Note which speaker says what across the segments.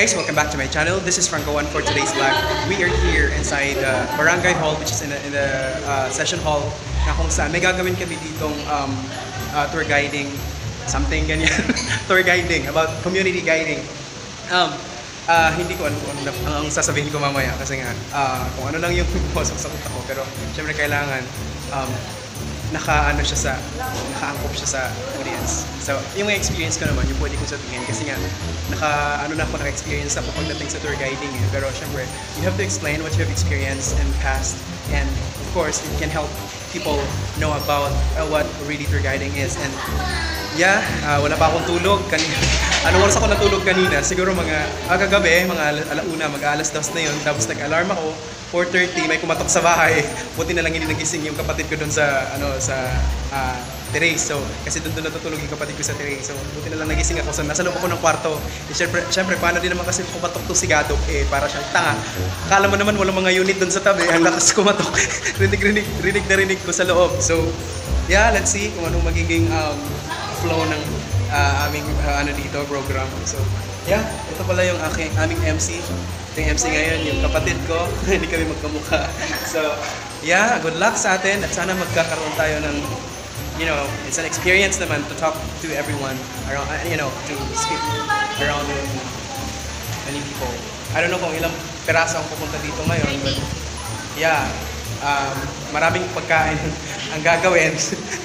Speaker 1: guys, welcome back to my channel. This is Franco One for today's vlog. We are here inside Barangay Hall, which is in the session hall na kung saan may gagawin kami ditong tour guiding, something ganyan. Tour guiding, about community guiding. Hindi ko ano ang sasabihin ko mamaya kasi nga kung ano lang yung pumasok sa utak ko, pero syempre kailangan nakaangkop siya sa audience. So, yung experience ko naman, yung pwede kong sabihin kasi nga naka-experience ako pagdating sa tour guiding eh. Pero syempre, you have to explain what you have experienced in the past, and of course, it can help people know about what really tour guiding is. And yeah, wala pa akong tulog kanina. Anong oras ako natulog kanina? Siguro mga kagabi, mga alauna, mag-alas 2 na yun. Tapos nag-alarm ako, 4:30, may kumatok sa bahay. Buti na lang hindi nagising yung kapatid ko doon sa terrace. So, kasi doon natutulog yung kapatid ko sa terrace. So, buti na lang nagising ako. So, nasa loob ako ng kwarto. Eh, syempre, paano din naman kasi kumatok to si Gadok? Eh, para siyang tanga. Akala mo naman walang mga unit doon sa tabi. Ang lakas kumatok. rinig ko sa loob. So, yeah, let's see kung anong magiging flow ng aming dito, program. So, yeah, ito pala yung aming MC. Ito yung MC ngayon, yung kapatid ko. Hindi kami magkamukha. So, yeah, good luck sa atin at sana magkakaroon tayo ng, you know, it's an experience naman to talk to everyone around, you know, to speak around many people. I don't know kung ilang peraso ang pupunta dito ngayon, but yeah, maraming pagkain ang gagawin.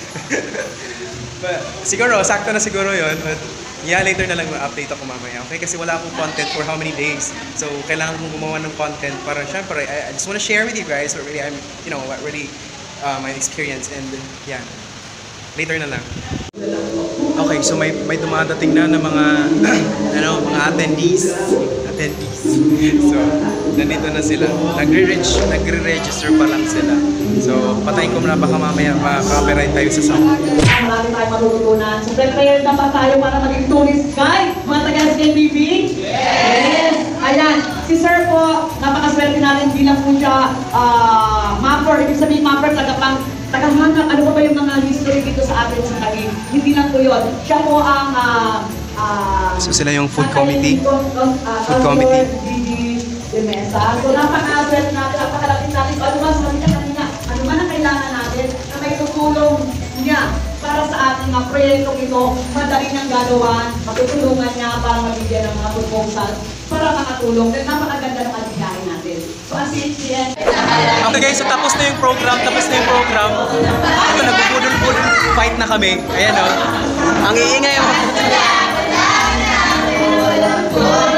Speaker 1: But siguro, sakto na siguro yun. But yeah, later na lang ma-update ako mamaya. Okay? Kasi wala akong content for how many days. So, kailangan kong gumawa ng content para syempre, I just want to share with you guys what really my experience. And yeah, later na lang. Okay, so may dumadating na ng mga mga attendees. So, nandito na sila. Nagre-register pa lang sila. So, patayin ko muna baka mamaya ma-copyright tayo sa sound.
Speaker 2: Marami tayong matututunan. So, prepared na ba tayo para maging tourist guide? Mga taga-SKTV? Yes! Ayan, si Sir po, napakaswerte natin bilang po siya mapper. Ibig sabihin mapper, tagahanap. Ano ba yung mga history dito sa atin sa Taguig? Hindi lang po yun. Siya po ang
Speaker 1: so sila yung food committee. Food committee.
Speaker 2: De Mesa. So napaka-aswerte natin, napakalapit natin. Ano ba, sabi niya kanina, ano man ang kailangan natin na may tutulong niya para sa ating mga proyektong ito, madali niyang gagawan, matutulungan niya para mabigyan ng mga proposal para makatulong. Dahil napakaganda ng aligahin natin. So as CHCN.
Speaker 1: Okay guys, so tapos na yung program. Ito, nagbubudol-budol fight na kami. Ayan o. Ang iingay o.